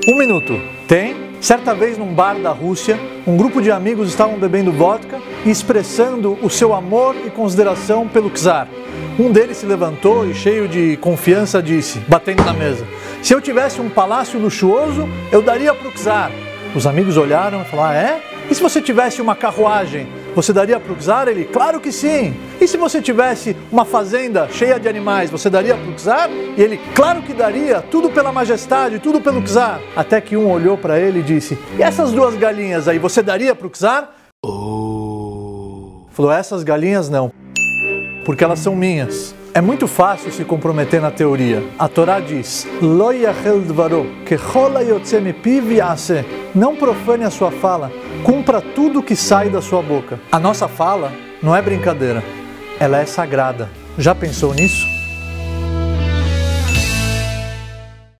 Um minuto. Tem? Certa vez num bar da Rússia, um grupo de amigos estavam bebendo vodka e expressando o seu amor e consideração pelo czar. Um deles se levantou e, cheio de confiança, disse, batendo na mesa: "Se eu tivesse um palácio luxuoso, eu daria para o czar." Os amigos olharam e falaram: "Ah, é? E se você tivesse uma carruagem, você daria para o czar?" Ele: "Claro que sim." "E se você tivesse uma fazenda cheia de animais, você daria para o czar?" E ele: "Claro que daria, tudo pela majestade, tudo pelo czar." Até que um olhou para ele e disse: "E essas duas galinhas aí, você daria para o czar?" Falou: "Essas galinhas não, porque elas são minhas." É muito fácil se comprometer na teoria. A Torá diz: "Lo yachel dvaro, kechol hayotze mipiv ya'aseh." Não profane a sua fala, cumpra tudo que sai da sua boca. A nossa fala não é brincadeira, ela é sagrada. Já pensou nisso?